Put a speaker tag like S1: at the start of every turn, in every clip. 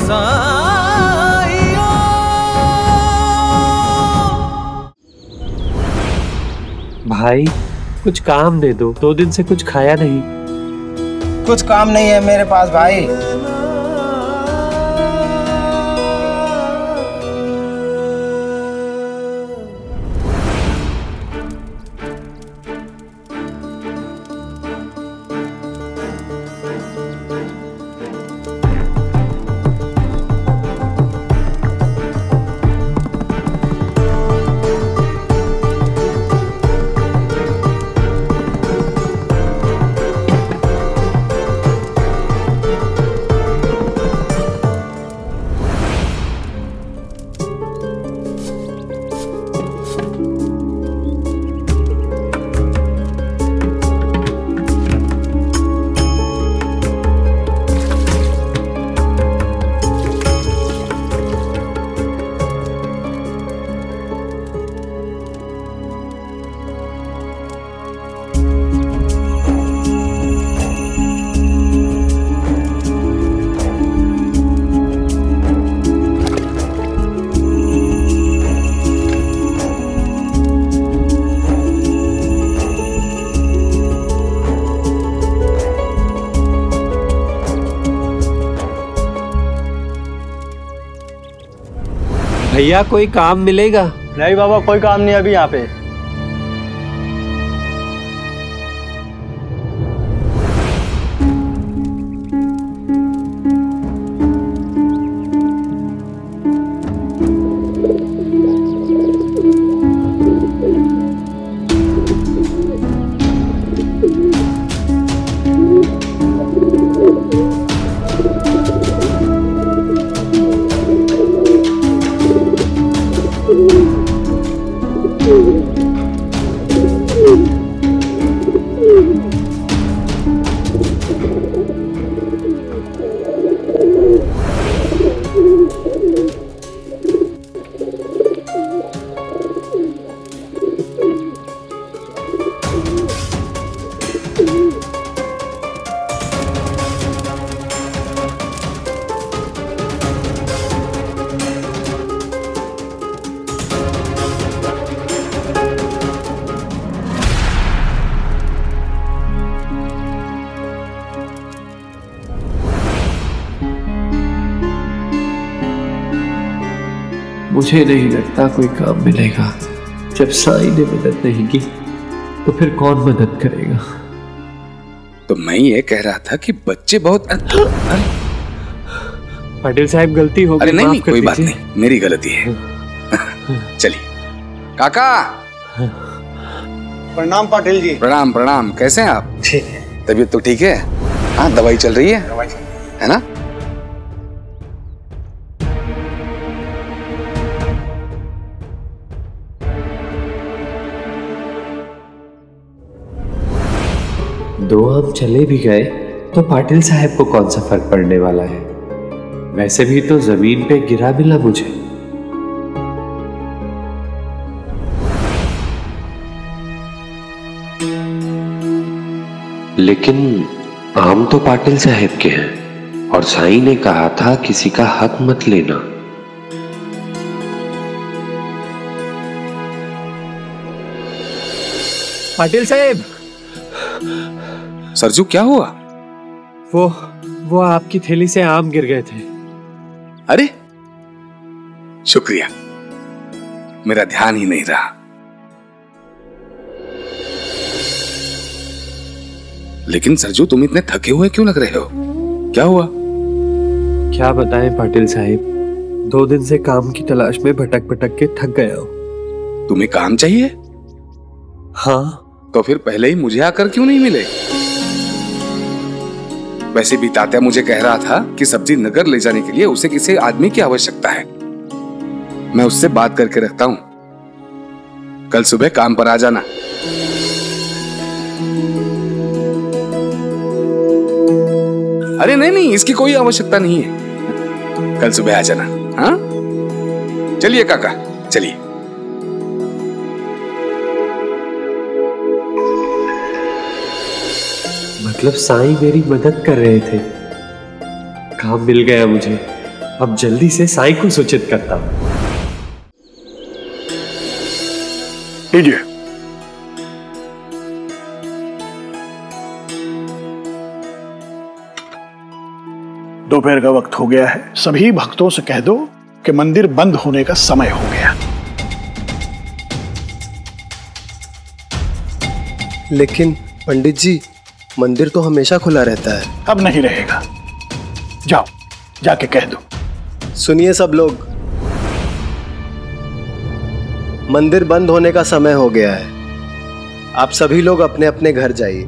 S1: भाई कुछ काम दे दो, 2 दिन से कुछ खाया नहीं।
S2: कुछ काम नहीं है मेरे पास भाई।
S1: भैया कोई काम मिलेगा?
S3: नहीं बाबा, कोई काम नहीं अभी यहाँ पे।
S1: मुझे नहीं लगता कोई काम मिलेगा। जब साई ने मदद नहीं की तो फिर कौन मदद करेगा?
S4: तो मैं ये कह रहा था कि बच्चे बहुत
S1: पाटिल साहब गलती हो गई।
S4: अरे नहीं, कोई बात नहीं, मेरी गलती है। चलिए काका।
S2: प्रणाम पाटिल जी।
S4: प्रणाम प्रणाम। कैसे हैं आप?
S2: ठीक है।
S4: तबीयत तो ठीक है? हाँ, दवाई चल रही है? है ना?
S1: दो हम चले भी गए तो पाटिल साहब को कौन सा फर्क पड़ने वाला है? वैसे भी तो जमीन पे गिरा मिला मुझे। लेकिन आम तो पाटिल साहब के हैं और साई ने कहा था किसी का हक मत लेना। पाटिल साहब।
S4: सरजू क्या हुआ?
S1: वो आपकी थैली से आम गिर गए थे।
S4: अरे शुक्रिया, मेरा ध्यान ही नहीं रहा। लेकिन सरजू, तुम इतने थके हुए क्यों लग रहे हो? क्या हुआ?
S1: क्या बताएं पाटिल साहब, 2 दिन से काम की तलाश में भटक भटक के थक गया हूं।
S4: तुम्हें काम चाहिए?
S1: हाँ।
S4: तो फिर पहले ही मुझे आकर क्यों नहीं मिले? वैसे भी तात्या मुझे कह रहा था कि सब्जी नगर ले जाने के लिए उसे किसी आदमी की आवश्यकता है। मैं उससे बात करके रखता हूं, कल सुबह काम पर आ जाना। अरे नहीं नहीं, इसकी कोई आवश्यकता नहीं है, कल सुबह आ जाना। हाँ चलिए काका, चलिए।
S1: मतलब साईं मेरी मदद कर रहे थे, काम मिल गया मुझे। अब जल्दी से साई को सूचित करता हूं।
S5: लीजिए। दोपहर का वक्त हो गया है, सभी भक्तों से कह दो कि मंदिर बंद होने का समय हो गया।
S6: लेकिन पंडित जी, मंदिर तो हमेशा खुला रहता है।
S5: अब नहीं रहेगा, जाओ जाके कह दो।
S6: सुनिए सब लोग, मंदिर बंद होने का समय हो गया है। आप सभी लोग अपने अपने घर जाइए।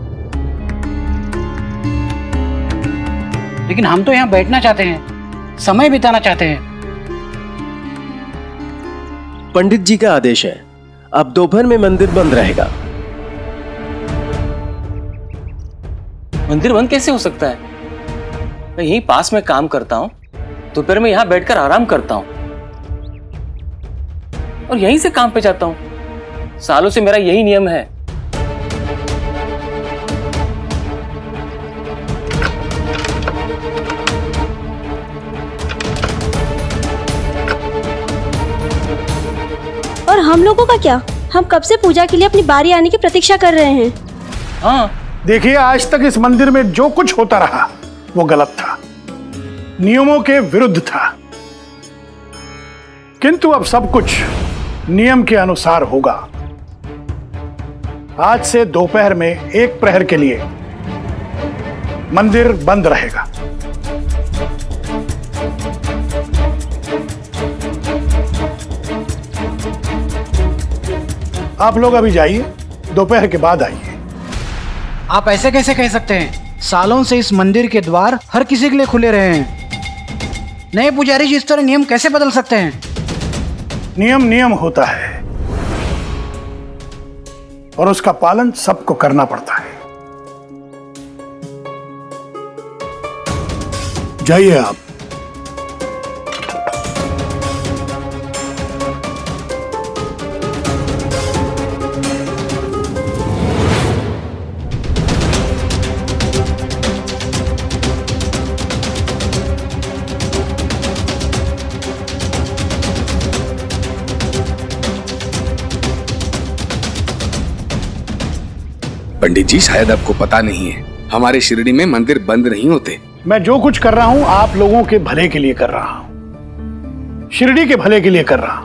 S7: लेकिन हम तो यहाँ बैठना चाहते हैं, समय बिताना चाहते हैं।
S6: पंडित जी का आदेश है, अब दोपहर में मंदिर बंद रहेगा।
S8: मंदिर बंद कैसे हो सकता है? मैं यहीं पास में काम करता हूँ, दोपहर में यहाँ बैठकर आराम करता हूँ और यहीं से काम पे जाता हूँ। सालों से मेरा यही नियम है।
S9: और हम लोगों का क्या? हम कब से पूजा के लिए अपनी बारी आने की प्रतीक्षा कर रहे हैं।
S8: हाँ,
S5: देखिए, आज तक इस मंदिर में जो कुछ होता रहा वो गलत था, नियमों के विरुद्ध था। किंतु अब सब कुछ नियम के अनुसार होगा। आज से दोपहर में 1 प्रहर के लिए मंदिर बंद रहेगा। आप लोग अभी जाइए, दोपहर के बाद आइए।
S7: आप ऐसे कैसे कह सकते हैं? सालों से इस मंदिर के द्वार हर किसी के लिए खुले रहे हैं। नए पुजारी जी इस तरह नियम कैसे बदल सकते हैं?
S5: नियम नियम होता है और उसका पालन सबको करना पड़ता है। जाइए आप।
S4: पंडित जी, शायद आपको पता नहीं है, हमारे शिरडी में मंदिर बंद नहीं होते।
S5: मैं जो कुछ कर रहा हूं आप लोगों के भले के लिए कर रहा हूं, शिरडी के भले के लिए कर रहा हूं।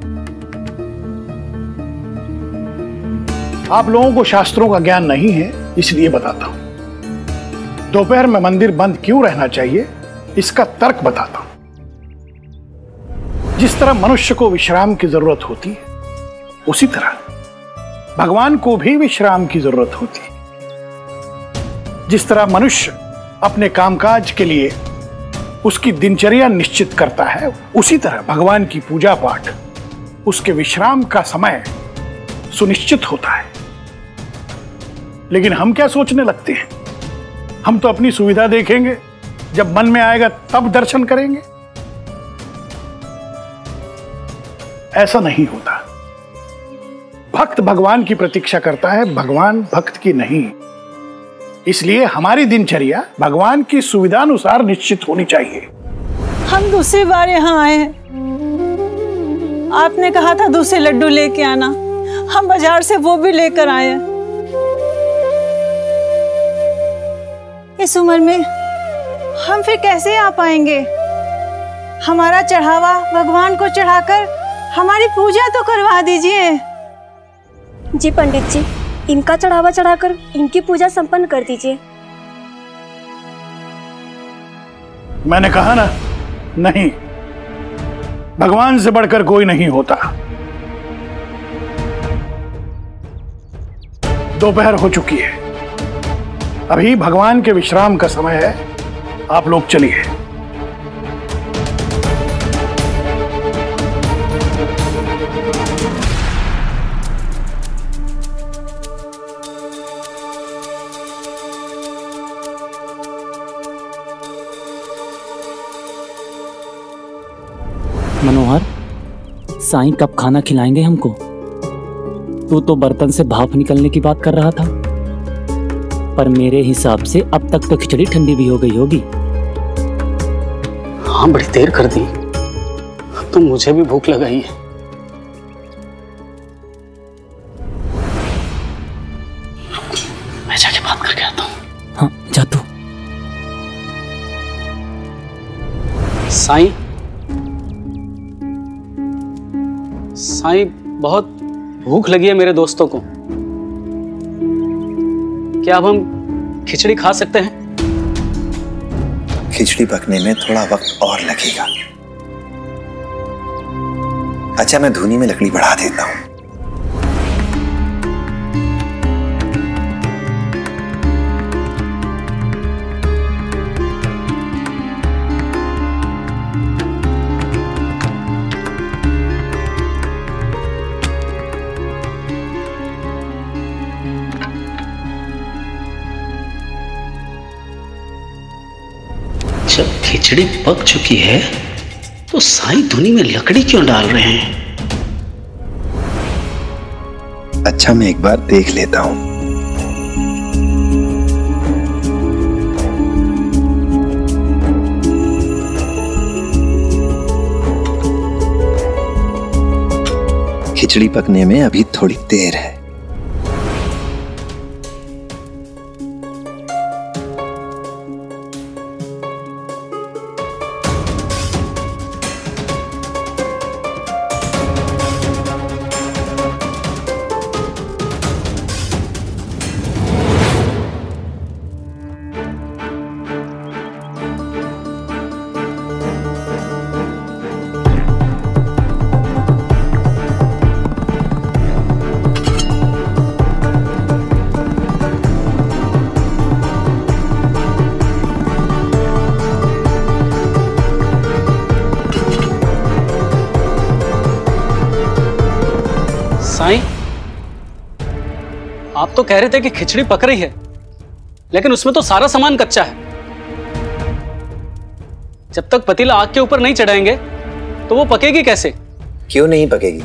S5: आप लोगों को शास्त्रों का ज्ञान नहीं है, इसलिए बताता हूं। दोपहर में मंदिर बंद क्यों रहना चाहिए, इसका तर्क बताता हूं। जिस तरह मनुष्य को विश्राम की जरूरत होती है, उसी तरह भगवान को भी विश्राम की जरूरत होती है। जिस तरह मनुष्य अपने कामकाज के लिए उसकी दिनचर्या निश्चित करता है, उसी तरह भगवान की पूजा पाठ उसके विश्राम का समय सुनिश्चित होता है। लेकिन हम क्या सोचने लगते हैं, हम तो अपनी सुविधा देखेंगे, जब मन में आएगा तब दर्शन करेंगे। ऐसा नहीं होता। भक्त भगवान की प्रतीक्षा करता है, भगवान भक्त की नहीं। इसलिए हमारी दिनचर्या भगवान की सुविधानुसार निश्चित होनी चाहिए।
S10: हम दूसरी बार यहाँ आए हैं, आपने कहा था दूसरे लड्डू लेके आना, हम बाजार से वो भी लेकर आए हैं। इस उम्र में हम फिर कैसे आ पाएंगे? हमारा चढ़ावा भगवान को चढ़ाकर हमारी पूजा तो करवा दीजिए।
S9: जी पंडित जी, इनका चढ़ावा चढ़ाकर इनकी पूजा संपन्न कर दीजिए।
S5: मैंने कहा ना, नहीं, भगवान से बढ़कर कोई नहीं होता। दोपहर हो चुकी है, अभी भगवान के विश्राम का समय है। आप लोग चलिए।
S11: मनोहर, साईं कब खाना खिलाएंगे हमको? तू तो बर्तन से भाप निकलने की बात कर रहा था, पर मेरे हिसाब से अब तक तो खिचड़ी ठंडी भी हो गई होगी।
S12: काम बड़ी देर कर दी, अब तो मुझे भी भूख लगाई है। मैं जाके बात करके आता हूँ।
S11: हाँ जा तू।
S12: साईं, साईं बहुत भूख लगी है मेरे दोस्तों को। क्या अब हम खिचड़ी खा सकते हैं?
S13: खिचड़ी पकने में थोड़ा वक्त और लगेगा। अच्छा, मैं धूनी में लकड़ी बढ़ा देता हूं।
S12: जब खिचड़ी पक चुकी है तो साईं धुनी में लकड़ी क्यों डाल रहे हैं?
S13: अच्छा, मैं एक बार देख लेता हूं। खिचड़ी पकने में अभी थोड़ी देर है।
S12: साईं, आप तो कह रहे थे कि खिचड़ी पक रही है, लेकिन उसमें तो सारा सामान कच्चा है। जब तक पतीला आग के ऊपर नहीं चढ़ाएंगे तो वो पकेगी कैसे?
S13: क्यों नहीं पकेगी?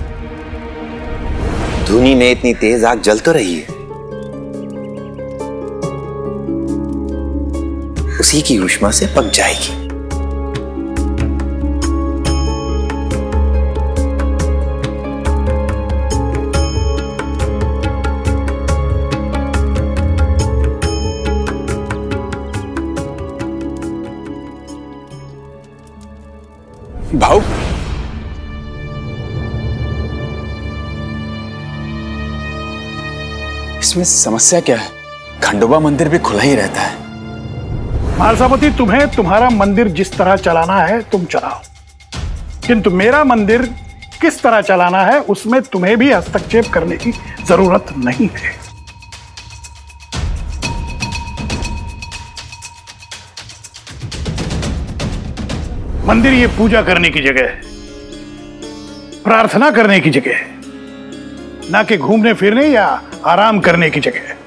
S13: धुनी में इतनी तेज आग जल तो रही है। उसी की ऊष्मा से पक जाएगी।
S4: भाऊ, इसमें समस्या क्या है? खंडोबा मंदिर भी खुला ही रहता है।
S5: महासापति, तुम्हें तुम्हारा मंदिर जिस तरह चलाना है तुम चलाओ, किंतु मेरा मंदिर किस तरह चलाना है उसमें तुम्हें भी हस्तक्षेप करने की जरूरत नहीं है। मंदिर ये पूजा करने की जगह है, प्रार्थना करने की जगह है, ना कि घूमने फिरने या आराम करने की जगह है।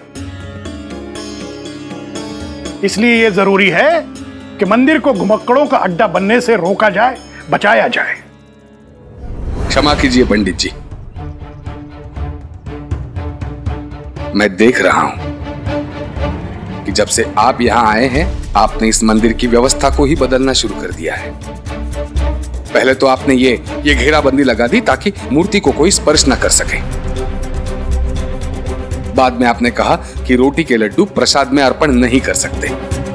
S5: इसलिए यह जरूरी है कि मंदिर को घुमक्कड़ों का अड्डा बनने से रोका जाए, बचाया जाए।
S4: क्षमा कीजिए पंडित जी, मैं देख रहा हूं कि जब से आप यहां आए हैं आपने इस मंदिर की व्यवस्था को ही बदलना शुरू कर दिया है। पहले तो आपने ये घेराबंदी लगा दी ताकि मूर्ति को कोई स्पर्श न कर सके। बाद में आपने कहा कि रोटी के लड्डू प्रसाद में अर्पण नहीं कर सकते,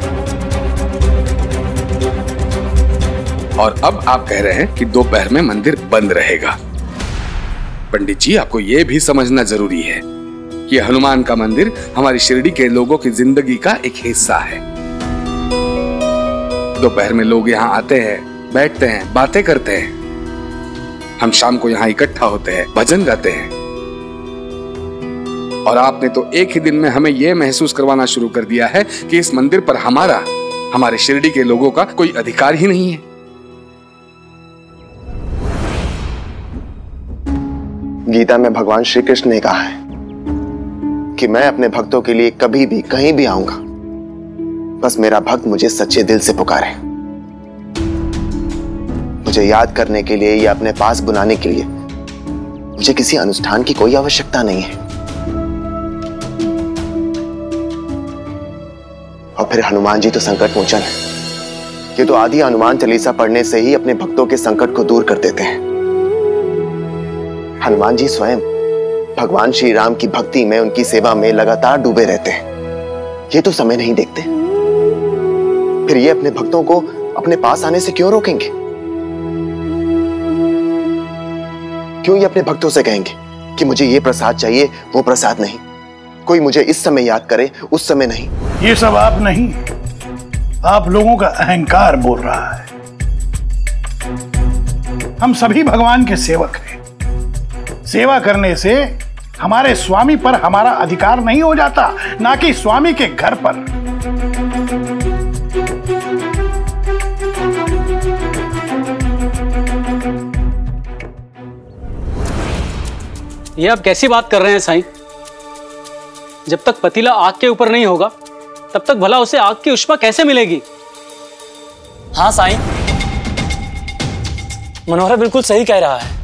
S4: और अब आप कह रहे हैं कि दोपहर में मंदिर बंद रहेगा। पंडित जी, आपको यह भी समझना जरूरी है कि हनुमान का मंदिर हमारी शिरडी के लोगों की जिंदगी का एक हिस्सा है। दोपहर में लोग यहाँ आते हैं, बैठते हैं, बातें करते हैं। हम शाम को यहाँ इकट्ठा होते हैं, भजन गाते हैं। और आपने तो एक ही दिन में हमें यह महसूस करवाना शुरू कर दिया है कि इस मंदिर पर हमारे शिरडी के लोगों का कोई अधिकार ही नहीं है।
S6: गीता में भगवान श्री कृष्ण ने कहा है कि मैं अपने भक्तों के लिए कभी भी कहीं भी आऊंगा, बस मेरा भक्त मुझे सच्चे दिल से पुकारे। मुझे याद करने के लिए या अपने पास बुलाने के लिए मुझे किसी अनुष्ठान की कोई आवश्यकता नहीं है। और फिर हनुमान जी तो संकट मोचन है, ये तो आदि हनुमान चालीसा पढ़ने से ही अपने भक्तों के संकट को दूर कर देते हैं। हनुमान जी स्वयं भगवान श्री राम की भक्ति में, उनकी सेवा में लगातार डूबे रहते हैं। ये तो समय नहीं देखते, फिर ये अपने भक्तों को अपने पास आने से क्यों रोकेंगे? क्यों ये अपने भक्तों से कहेंगे कि मुझे ये प्रसाद चाहिए, वो प्रसाद नहीं, कोई मुझे इस समय याद करे, उस समय नहीं?
S5: ये सब आप नहीं, आप लोगों का अहंकार बोल रहा है। हम सभी भगवान के सेवक हैं। सेवा करने से हमारे स्वामी पर हमारा अधिकार नहीं हो जाता, ना कि स्वामी के घर पर।
S14: ये आप कैसी बात कर रहे हैं साईं? जब तक पतीला आग के ऊपर नहीं होगा तब तक भला उसे आग की उष्मा कैसे मिलेगी?
S8: हाँ साईं, मनोहर बिल्कुल सही कह रहा है।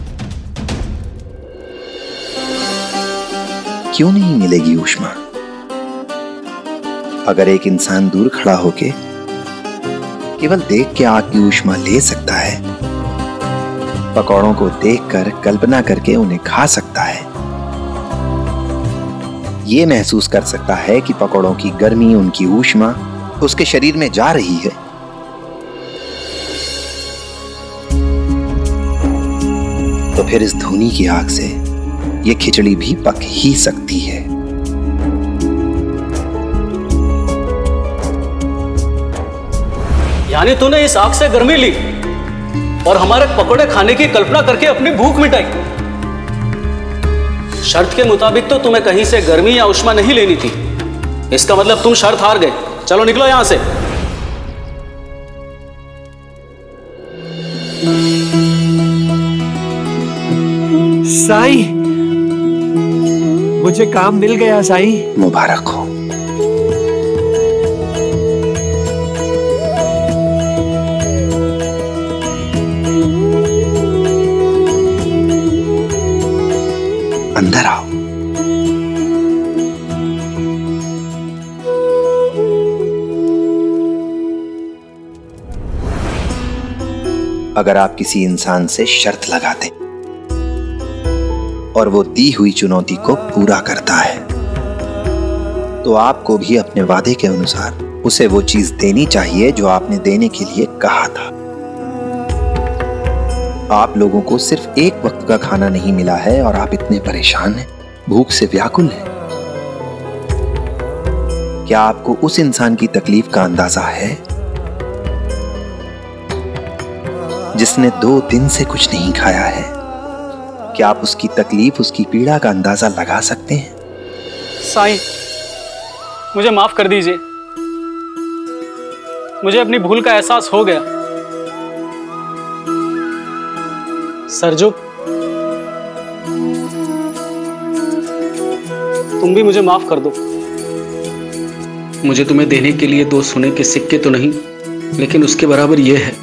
S13: क्यों नहीं मिलेगी ऊष्मा? अगर एक इंसान दूर खड़ा होके केवल देख के आग की ऊष्मा ले सकता है, पकौड़ों को देखकर कल्पना करके उन्हें खा सकता है, ये महसूस कर सकता है कि पकौड़ों की गर्मी, उनकी ऊष्मा उसके शरीर में जा रही है, तो फिर इस धूनी की आग से ये खिचड़ी भी पक ही सकती है।
S14: यानी तूने इस आग से गर्मी ली और हमारे पकोड़े खाने की कल्पना करके अपनी भूख मिटाई। शर्त के मुताबिक तो तुम्हें कहीं से गर्मी या उष्मा नहीं लेनी थी। इसका मतलब तुम शर्त हार गए। चलो निकलो यहां से।
S1: साई, मुझे काम मिल गया साई।
S13: मुबारक हो। अंदर आओ। अगर आप किसी इंसान से शर्त लगाते और वो दी हुई चुनौती को पूरा करता है, तो आपको भी अपने वादे के अनुसार उसे वो चीज देनी चाहिए जो आपने देने के लिए कहा था। आप लोगों को सिर्फ एक वक्त का खाना नहीं मिला है और आप इतने परेशान हैं, भूख से व्याकुल हैं। क्या आपको उस इंसान की तकलीफ का अंदाजा है जिसने 2 दिन से कुछ नहीं खाया है? क्या आप उसकी तकलीफ, उसकी पीड़ा का अंदाजा लगा सकते हैं?
S14: साईं, मुझे माफ कर दीजिए। मुझे अपनी भूल का एहसास हो गया। सरजू, तुम भी मुझे माफ कर दो। मुझे तुम्हें देने के लिए 2 सोने के सिक्के तो नहीं, लेकिन उसके बराबर यह है।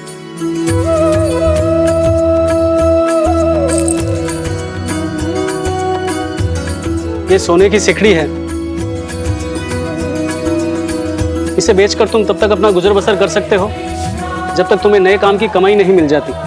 S14: ये सोने की सिकड़ी है। इसे बेचकर तुम तब तक अपना गुजर बसर कर सकते हो जब तक तुम्हें नए काम की कमाई नहीं मिल जाती।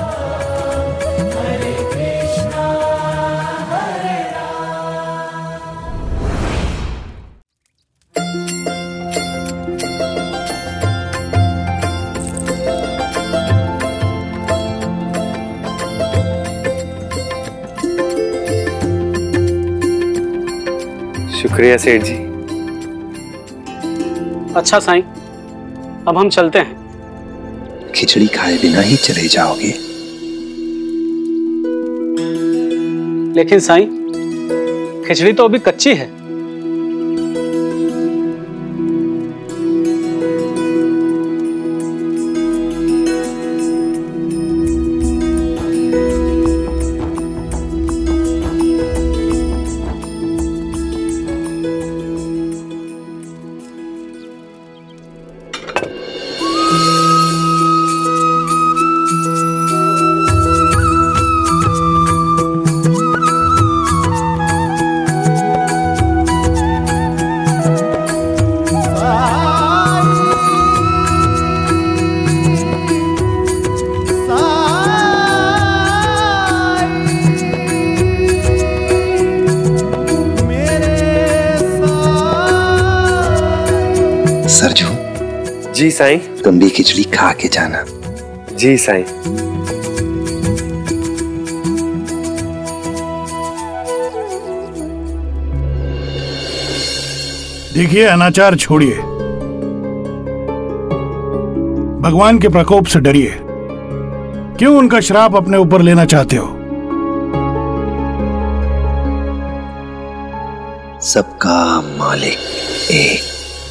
S1: शुक्रिया सेठ जी।
S14: अच्छा साईं, अब हम चलते हैं।
S13: खिचड़ी खाए बिना ही चले जाओगे?
S14: लेकिन साईं, खिचड़ी तो अभी कच्ची है।
S15: जी साईं।
S13: तुम भी खिचड़ी खा के जाना।
S15: जी साईं।
S5: देखिए, अनाचार छोड़िए, भगवान के प्रकोप से डरिए। क्यों उनका श्राप अपने ऊपर लेना चाहते हो?
S13: सबका मालिक एक।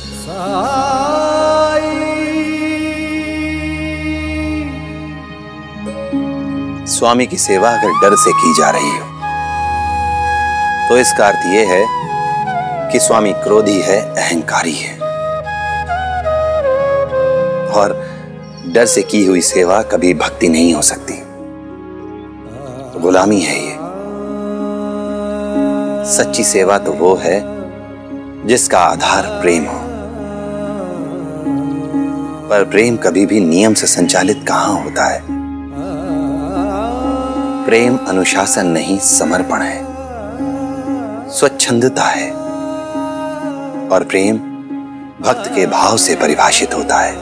S13: स्वामी की सेवा अगर डर से की जा रही हो तो इसका अर्थ यह है कि स्वामी क्रोधी है, अहंकारी है, और डर से की हुई सेवा कभी भक्ति नहीं हो सकती, गुलामी है ये। सच्ची सेवा तो वो है जिसका आधार प्रेम हो, पर प्रेम कभी भी नियम से संचालित कहां होता है। प्रेम अनुशासन नहीं, समर्पण है, स्वच्छंदता है, और प्रेम भक्त के भाव से परिभाषित होता है।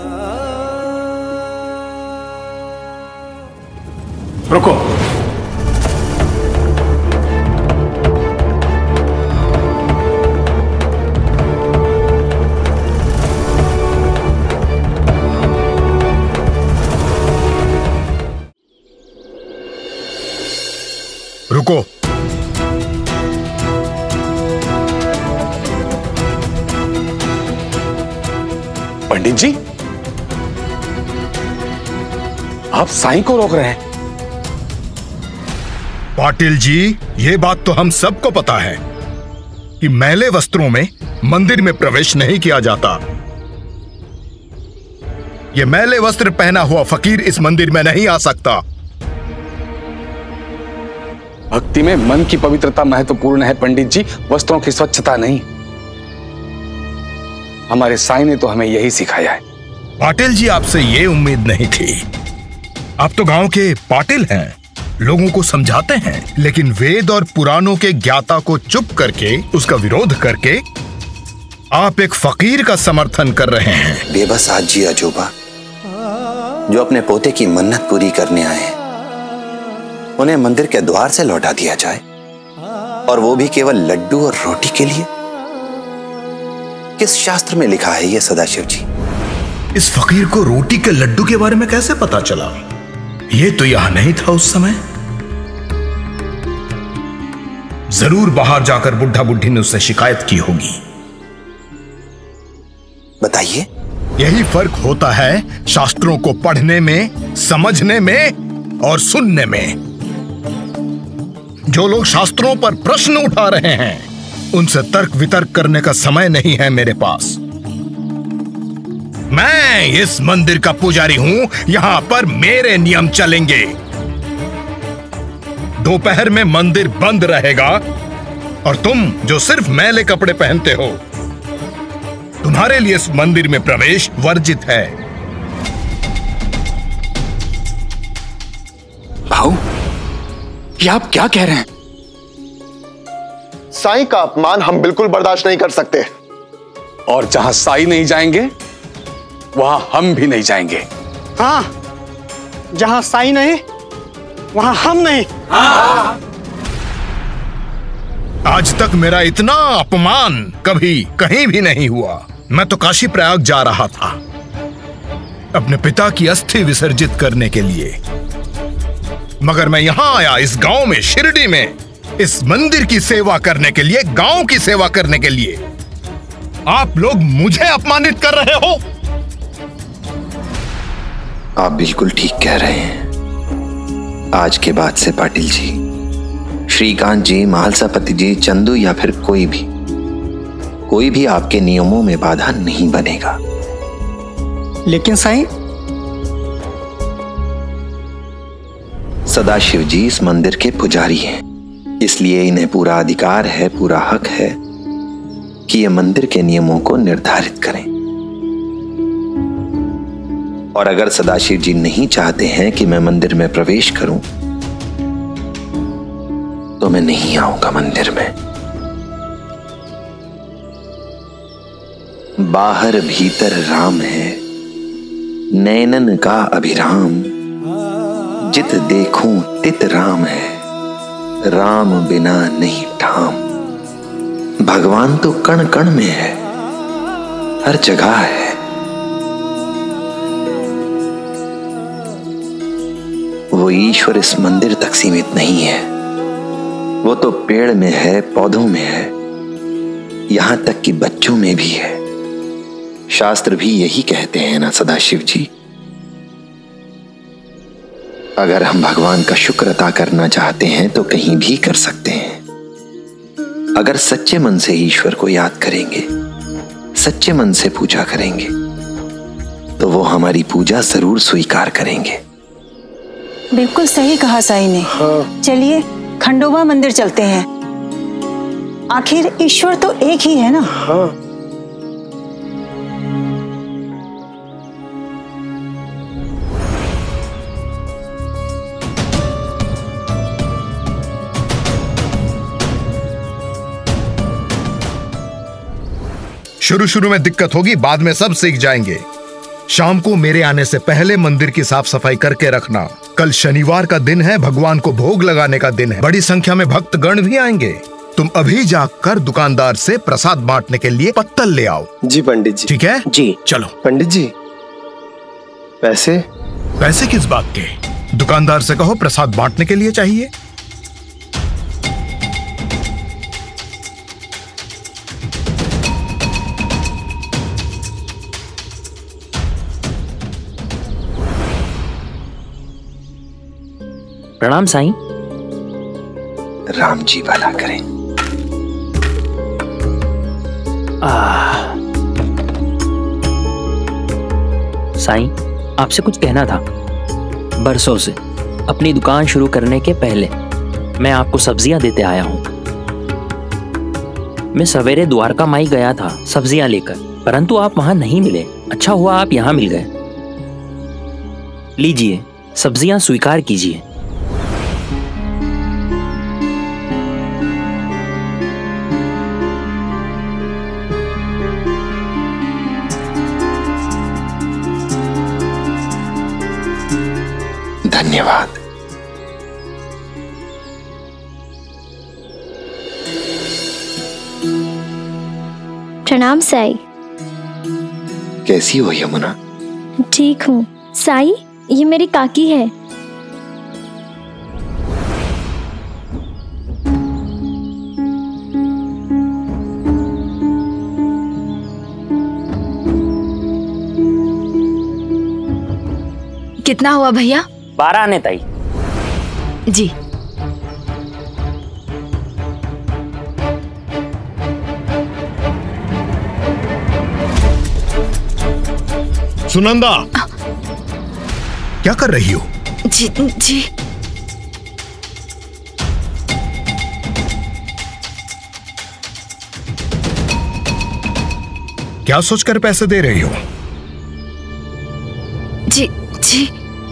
S5: रुको।
S16: रुको।
S4: पंडित जी, आप साईं को रोक रहे हैं?
S16: पाटिल जी, ये बात तो हम सबको पता है कि मैले वस्त्रों में मंदिर में प्रवेश नहीं किया जाता। ये मैले वस्त्र पहना हुआ फकीर इस मंदिर में नहीं आ सकता।
S4: भक्ति में मन की पवित्रता महत्वपूर्ण है पंडित जी, वस्त्रों की स्वच्छता नहीं। हमारे साईं ने तो हमें यही सिखाया है।
S16: पाटिल जी, आपसे ये उम्मीद नहीं थी। आप तो गांव के पाटिल हैं, लोगों को समझाते हैं, लेकिन वेद और पुराणों के ज्ञाता को चुप करके, उसका विरोध करके आप एक फकीर का समर्थन कर रहे हैं।
S13: बेबस आजी अजूबा जो अपने पोते की मन्नत पूरी करने आए हैं, उन्हें मंदिर के द्वार से लौटा दिया जाए, और वो भी केवल लड्डू और रोटी के लिए? किस शास्त्र में लिखा है ये सदाशिव जी?
S16: इस फकीर को रोटी के लड्डू के बारे में कैसे पता चला? ये तो यहां नहीं था उस समय। जरूर बाहर जाकर बुढ़ा बुढ़ी ने उससे शिकायत की होगी।
S13: बताइए।
S16: यही फर्क होता है शास्त्रों को पढ़ने में, समझने में और सुनने में। जो लोग शास्त्रों पर प्रश्न उठा रहे हैं, उनसे तर्क वितर्क करने का समय नहीं है मेरे पास। मैं इस मंदिर का पुजारी हूं, यहां पर मेरे नियम चलेंगे। दोपहर में मंदिर बंद रहेगा, और तुम जो सिर्फ मैले कपड़े पहनते हो, तुम्हारे लिए इस मंदिर में प्रवेश वर्जित है।
S4: भाऊ, ये आप क्या कह रहे हैं?
S6: साईं का अपमान हम बिल्कुल बर्दाश्त नहीं कर सकते।
S4: और जहां साईं नहीं जाएंगे, वहां हम भी नहीं जाएंगे।
S3: हाँ, जहां साईं नहीं, वहां हम नहीं। हाँ।
S16: आज तक मेरा इतना अपमान कभी कहीं भी नहीं हुआ। मैं तो काशी प्रयाग जा रहा था अपने पिता की अस्थि विसर्जित करने के लिए, मगर मैं यहां आया इस गांव में, शिरडी में, इस मंदिर की सेवा करने के लिए, गांव की सेवा करने के लिए। आप लोग मुझे अपमानित कर रहे हो।
S13: आप बिल्कुल ठीक कह रहे हैं। आज के बाद से पाटिल जी, श्रीकांत जी, महालसापति जी, चंदू या फिर कोई भी आपके नियमों में बाधा नहीं बनेगा।
S3: लेकिन साईं,
S13: सदाशिव जी इस मंदिर के पुजारी हैं, इसलिए इन्हें पूरा अधिकार है, पूरा हक है कि ये मंदिर के नियमों को निर्धारित करें। और अगर सदाशिव जी नहीं चाहते हैं कि मैं मंदिर में प्रवेश करूं, तो मैं नहीं आऊंगा मंदिर में। बाहर भीतर राम है, नैनन का अभिराम, जित देखूं तित राम है, राम बिना नहीं ठाम। भगवान तो कण कण में है, हर जगह है। वो ईश्वर इस मंदिर तक सीमित नहीं है, वो तो पेड़ में है, पौधों में है, यहां तक कि बच्चों में भी है। शास्त्र भी यही कहते हैं ना सदाशिव जी। अगर हम भगवान का शुक्र अदा करना चाहते हैं तो कहीं भी कर सकते हैं। अगर सच्चे मन से ईश्वर को याद करेंगे, सच्चे मन से पूजा करेंगे, तो वो हमारी पूजा जरूर स्वीकार करेंगे।
S10: बिल्कुल सही कहा साई ने। चलिए खंडोबा मंदिर चलते हैं, आखिर ईश्वर तो एक ही है ना।
S16: शुरू शुरू में दिक्कत होगी, बाद में सब सीख जाएंगे। शाम को मेरे आने से पहले मंदिर की साफ सफाई करके रखना। कल शनिवार का दिन है, भगवान को भोग लगाने का दिन है, बड़ी संख्या में भक्तगण भी आएंगे। तुम अभी जाकर दुकानदार से प्रसाद बांटने के लिए पत्तल ले आओ।
S15: जी पंडित जी।
S16: ठीक है
S15: जी।
S16: चलो।
S15: पंडित जी पैसे?
S16: पैसे किस बात के? दुकानदार से कहो प्रसाद बांटने के लिए चाहिए।
S17: प्रणाम साईं।
S13: राम जी भला करें।
S17: साईं, आपसे कुछ कहना था। बरसों से अपनी दुकान शुरू करने के पहले मैं आपको सब्जियां देते आया हूं। मैं सवेरे द्वारका माई गया था सब्जियां लेकर, परंतु आप वहां नहीं मिले। अच्छा हुआ आप यहां मिल गए। लीजिए, सब्जियां स्वीकार कीजिए।
S13: धन्यवाद।
S18: प्रणाम साई।
S13: कैसी हो यमुना?
S18: ठीक हूँ साई, ये मेरी काकी है।
S19: कितना हुआ भैया?
S17: 12 आने ताई।
S19: जी।
S16: सुनंदा, क्या कर रही हो?
S19: जी जी।
S16: क्या सोचकर पैसे दे रही हो?
S19: जी जी,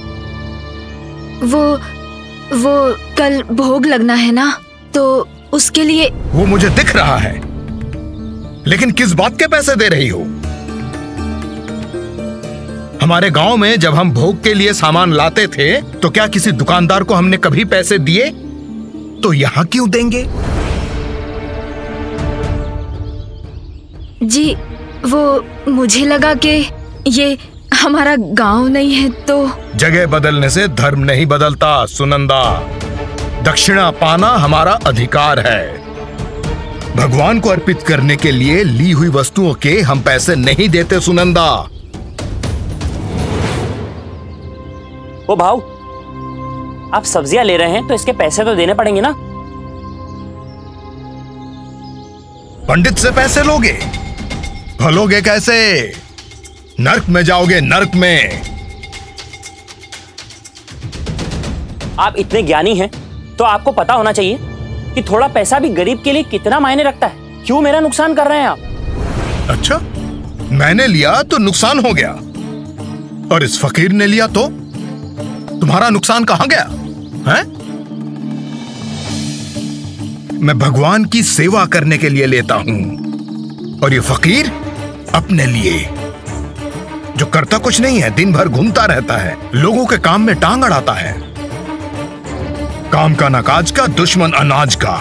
S19: वो कल भोग लगना है ना, तो उसके लिए।
S16: वो मुझे दिख रहा है, लेकिन किस बात के पैसे दे रही हो? हमारे गांव में जब हम भोग के लिए सामान लाते थे तो क्या किसी दुकानदार को हमने कभी पैसे दिए? तो यहां क्यों देंगे?
S19: जी, वो मुझे लगा कि ये हमारा गांव नहीं है तो।
S16: जगह बदलने से धर्म नहीं बदलता सुनंदा। दक्षिणा पाना हमारा अधिकार है। भगवान को अर्पित करने के लिए ली हुई वस्तुओं के हम पैसे नहीं देते सुनंदा।
S17: ओ भाऊ, आप सब्जियां ले रहे हैं तो इसके पैसे तो देने पड़ेंगे ना।
S16: पंडित से पैसे लोगे? भलोगे कैसे? नर्क में जाओगे, नर्क में।
S17: आप इतने ज्ञानी हैं तो आपको पता होना चाहिए कि थोड़ा पैसा भी गरीब के लिए कितना मायने रखता है। क्यों मेरा नुकसान कर रहे हैं आप?
S16: अच्छा, मैंने लिया तो नुकसान हो गया, और इस फकीर ने लिया तो तुम्हारा नुकसान कहां गया है? मैं भगवान की सेवा करने के लिए लेता हूं, और ये फकीर अपने लिए। जो करता कुछ नहीं है, दिन भर घूमता रहता है, लोगों के काम में टांग अड़ाता है। काम का ना काज का, दुश्मन अनाज का।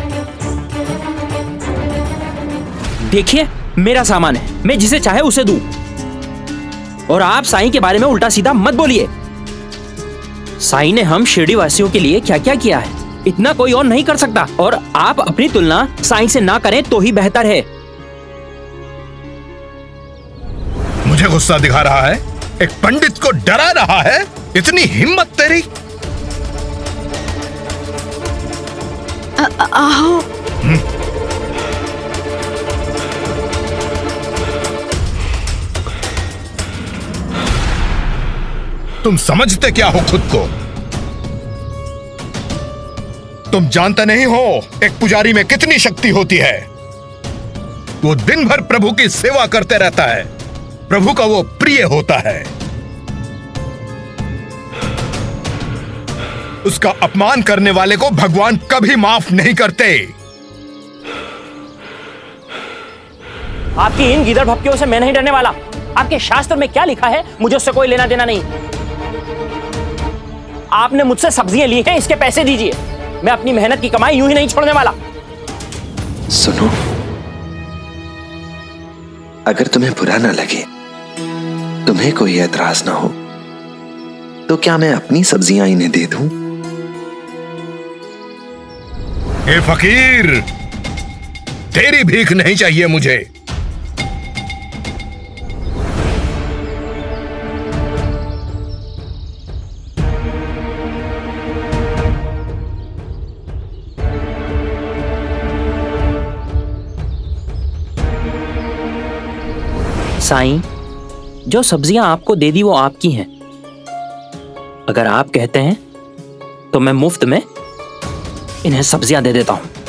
S17: देखिए, मेरा सामान है, मैं जिसे चाहे उसे दूं। और आप साईं के बारे में उल्टा सीधा मत बोलिए। साईं ने हम शिरडी वासियों के लिए क्या क्या किया है, इतना कोई और नहीं कर सकता। और आप अपनी तुलना साईं से ना करें तो ही बेहतर है।
S16: मुझे गुस्सा दिखा रहा है, एक पंडित को डरा रहा है, इतनी हिम्मत तेरी।
S19: आओ।
S16: तुम समझते क्या हो खुद को? तुम जानते नहीं हो एक पुजारी में कितनी शक्ति होती है। वो दिन भर प्रभु की सेवा करते रहता है, प्रभु का वो प्रिय होता है। उसका अपमान करने वाले को भगवान कभी माफ नहीं करते।
S17: आपकी इन गिदड़ भपकियों से मैं नहीं डरने वाला। आपके शास्त्र में क्या लिखा है मुझे उससे कोई लेना देना नहीं। आपने मुझसे सब्जियां ली हैं, इसके पैसे दीजिए। मैं अपनी मेहनत की कमाई यूं ही नहीं छोड़ने वाला।
S13: सुनो, अगर तुम्हें बुरा ना लगे, तुम्हें कोई एतराज ना हो, तो क्या मैं अपनी सब्जियां इन्हें दे दूं?
S16: ए फकीर, तेरी भीख नहीं चाहिए मुझे।
S17: साईं, जो सब्जियां आपको दे दी वो आपकी हैं। अगर आप कहते हैं तो मैं मुफ्त में इन्हें सब्जियां दे देता हूं।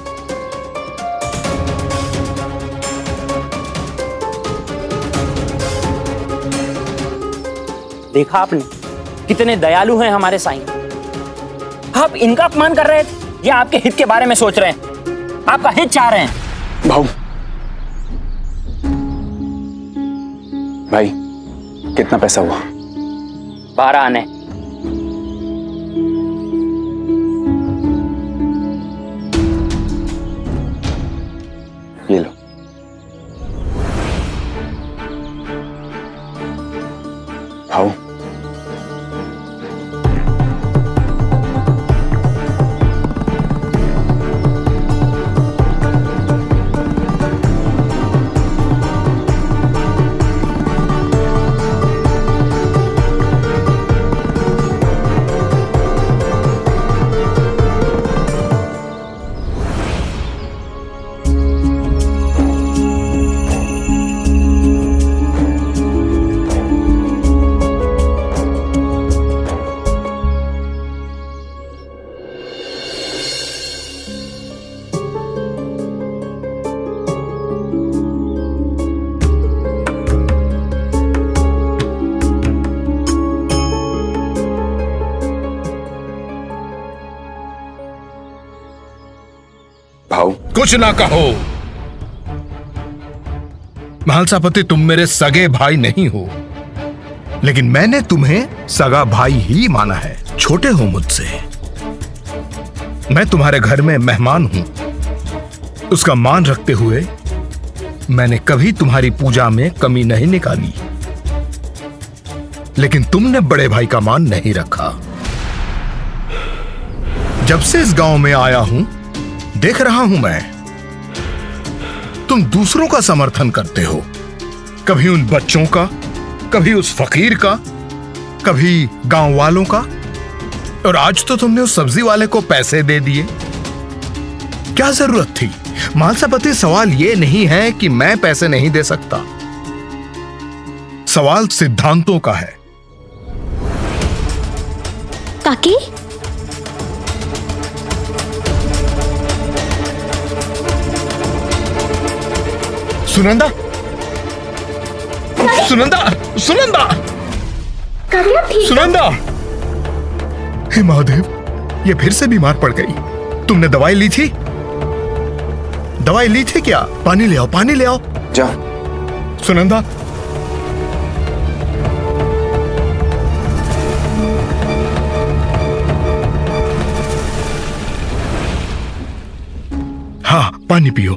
S17: देखा आपने कितने दयालु हैं हमारे साईं। आप इनका अपमान कर रहे थे या आपके हित के बारे में सोच रहे हैं? आपका हित चाह रहे हैं।
S4: भाऊ, भाई कितना पैसा हुआ?
S17: 12 आने।
S4: ये लो। भाऊ,
S16: कुछ ना कहो। महालसापति, तुम मेरे सगे भाई नहीं हो, लेकिन मैंने तुम्हें सगा भाई ही माना है। छोटे हो मुझसे, मैं तुम्हारे घर में मेहमान हूं। उसका मान रखते हुए मैंने कभी तुम्हारी पूजा में कमी नहीं निकाली, लेकिन तुमने बड़े भाई का मान नहीं रखा। जब से इस गांव में आया हूं, देख रहा हूं मैं, तुम दूसरों का समर्थन करते हो। कभी उन बच्चों का, कभी उस फकीर का, कभी गांव वालों का, और आज तो तुमने उस सब्जी वाले को पैसे दे दिए। क्या जरूरत थी? महालसापति, सवाल यह नहीं है कि मैं पैसे नहीं दे सकता, सवाल सिद्धांतों का है।
S18: काकी,
S16: सुनंदा, सुनंदा, सुनंदा, सुनंदा! हे महादेव, ये फिर से बीमार पड़ गई। तुमने दवाई ली थी? दवाई ली थी क्या? पानी ले आओ, पानी ले आओ।
S4: जा।
S16: सुनंदा, पानी पियो।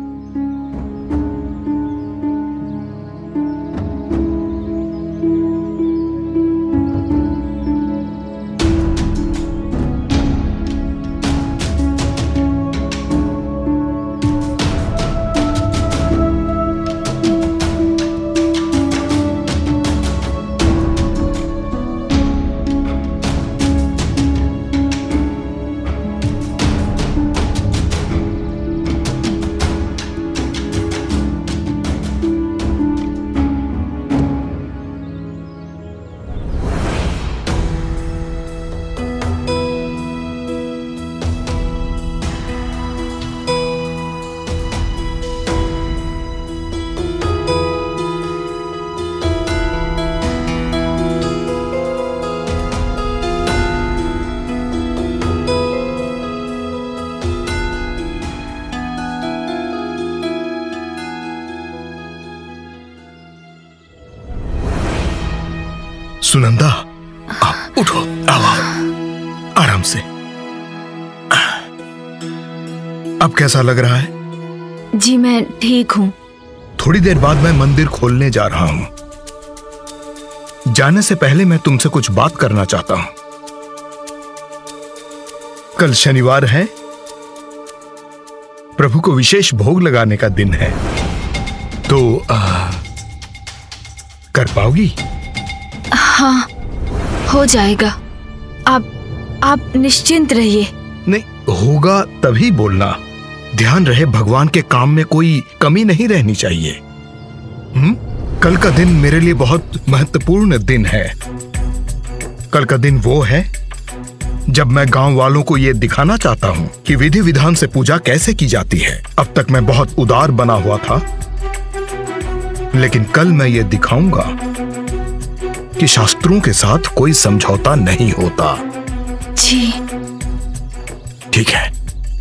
S16: सुनंदा, उठो, आओ, आराम से। अब कैसा लग रहा है?
S19: जी मैं ठीक हूँ।
S16: थोड़ी देर बाद मैं मंदिर खोलने जा रहा हूँ। जाने से पहले मैं तुमसे कुछ बात करना चाहता हूँ। कल शनिवार है, प्रभु को विशेष भोग लगाने का दिन है, तो कर पाओगी?
S19: हाँ, हो जाएगा। आप निश्चिंत रहिए।
S16: नहीं, होगा तभी बोलना। ध्यान रहे भगवान के काम में कोई कमी नहीं रहनी चाहिए। कल का दिन मेरे लिए बहुत महत्वपूर्ण दिन है। कल का दिन वो है जब मैं गांव वालों को ये दिखाना चाहता हूं कि विधि विधान से पूजा कैसे की जाती है। अब तक मैं बहुत उदार बना हुआ था, लेकिन कल मैं ये दिखाऊंगा कि शास्त्रों के साथ कोई समझौता नहीं होता।
S19: जी
S16: ठीक है।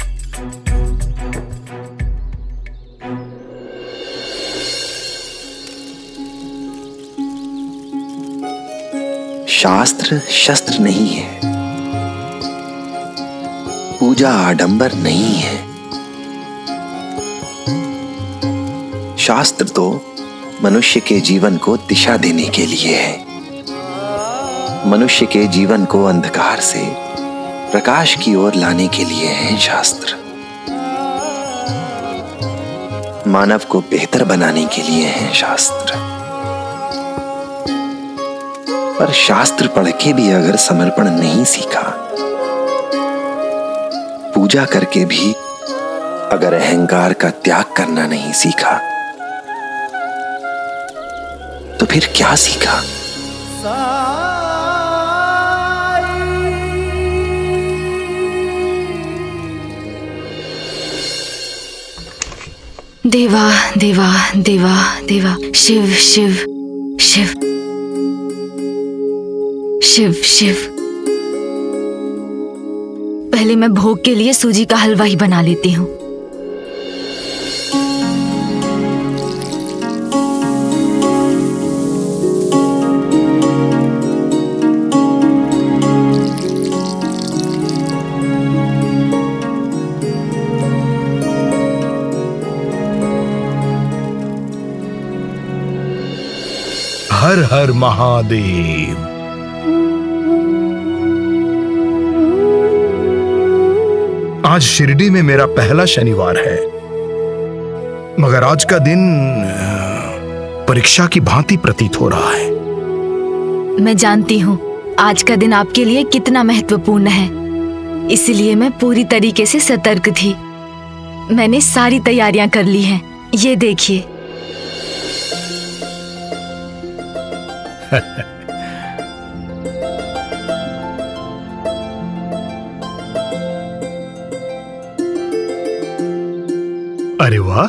S13: शास्त्र शस्त्र नहीं है, पूजा आडंबर नहीं है। शास्त्र तो मनुष्य के जीवन को दिशा देने के लिए है। मनुष्य के जीवन को अंधकार से प्रकाश की ओर लाने के लिए है शास्त्र। मानव को बेहतर बनाने के लिए है शास्त्र। पर शास्त्र पढ़ के भी अगर समर्पण नहीं सीखा, पूजा करके भी अगर अहंकार का त्याग करना नहीं सीखा, तो फिर क्या सीखा?
S19: देवा देवा देवा देवा, शिव शिव शिव शिव शिव। पहले मैं भोग के लिए सूजी का हलवा ही बना लेती हूँ।
S16: हर हर महादेव। आज शिरडी में मेरा पहला शनिवार है, मगर आज का दिन परीक्षा की भांति प्रतीत हो रहा है।
S19: मैं जानती हूँ आज का दिन आपके लिए कितना महत्वपूर्ण है, इसलिए मैं पूरी तरीके से सतर्क थी। मैंने सारी तैयारियां कर ली हैं, ये देखिए।
S16: अरे वाह,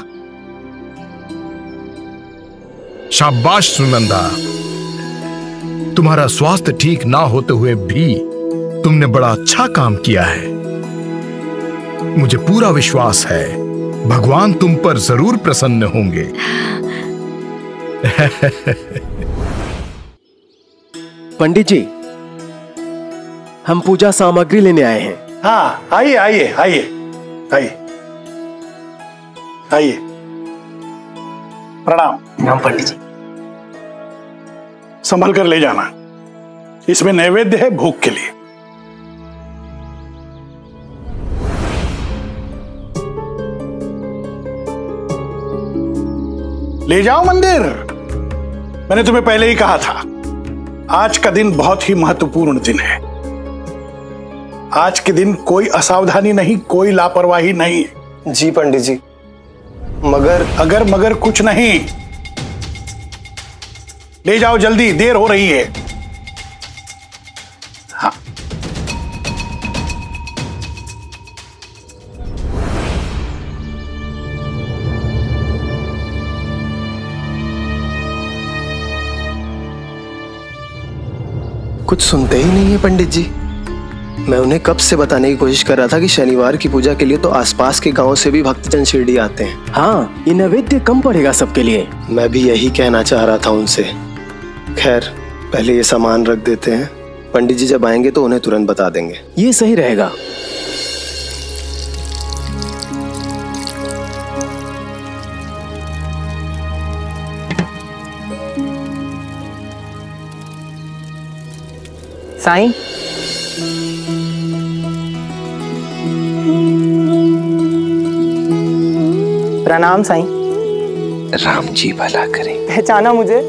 S16: शाबाश सुनंदा। तुम्हारा स्वास्थ्य ठीक ना होते हुए भी तुमने बड़ा अच्छा काम किया है। मुझे पूरा विश्वास है भगवान तुम पर जरूर प्रसन्न होंगे।
S15: पंडित जी, हम पूजा सामग्री लेने आए हैं।
S5: हाँ, आइए आइए आइए आइए। आइए। प्रणाम।
S15: प्रणाम पंडित जी।
S5: संभल कर ले जाना, इसमें नैवेद्य है भोग के लिए। ले जाओ मंदिर। मैंने तुम्हें पहले ही कहा था, आज का दिन बहुत ही महत्वपूर्ण दिन है। आज के दिन कोई असावधानी नहीं, कोई लापरवाही नहीं।
S15: जी पंडित जी।
S5: मगर कुछ नहीं। ले जाओ जल्दी, देर हो रही है। हाँ।
S15: कुछ सुनते ही नहीं है पंडित जी। मैं उन्हें कब से बताने की कोशिश कर रहा था कि शनिवार की पूजा के लिए तो आसपास के गांव से भी भक्तजन शिरडी आते हैं। हाँ, ये नैवेद्य कम पड़ेगा सबके लिए। मैं भी यही कहना चाह रहा था उनसे। खैर, पहले ये सामान रख देते हैं, पंडित जी जब आएंगे तो उन्हें तुरंत बता देंगे। ये सही रहेगा।
S8: साईं, प्रणाम साईं।
S13: राम जी भला करें।
S8: पहचाना मुझे?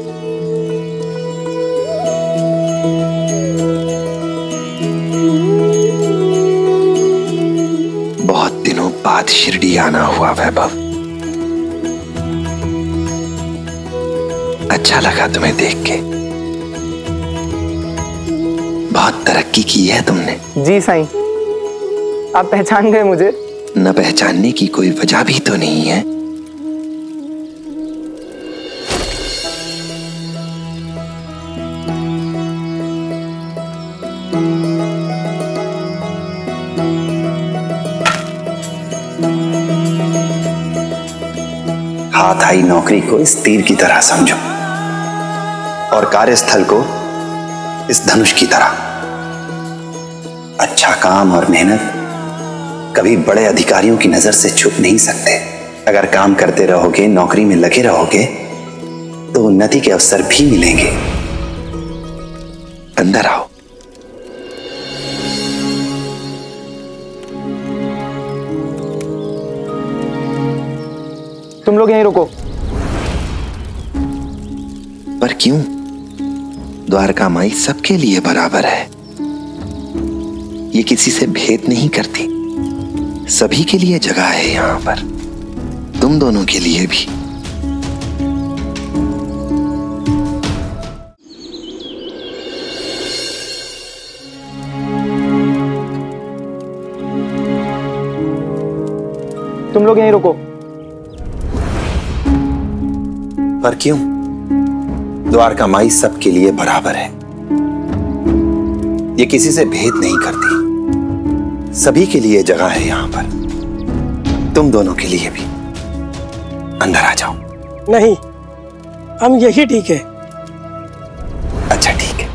S13: बहुत दिनों बाद शिरडी आना हुआ वैभव। अच्छा लगा तुम्हें देख के। बहुत तरक्की की है तुमने।
S8: जी साईं, आप पहचान गए मुझे?
S13: न पहचानने की कोई वजह भी तो नहीं है। हाथ आई नौकरी को इस तीर की तरह समझो और कार्यस्थल को इस धनुष की तरह। अच्छा काम और मेहनत कभी बड़े अधिकारियों की नजर से छुप नहीं सकते। अगर काम करते रहोगे, नौकरी में लगे रहोगे, तो उन्नति के अवसर भी मिलेंगे। अंदर आओ।
S8: तुम लोग यहीं रुको।
S13: पर क्यों? द्वारका माई सबके लिए बराबर है। ये किसी से भेद नहीं करती। सभी के लिए जगह है यहां पर, तुम दोनों के लिए भी।
S8: तुम लोग यहीं रुको।
S13: पर क्यों? द्वारका माई सबके लिए बराबर है। ये किसी से भेद नहीं करती। सभी के लिए जगह है यहां पर, तुम दोनों के लिए भी। अंदर आ जाओ।
S3: नहीं, हम यही ठीक है।
S13: अच्छा ठीक है।